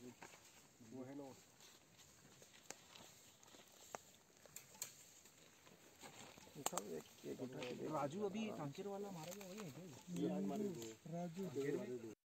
वो है ना राजू अभी कांकेर वाला मारा गया वही है क्या? राजू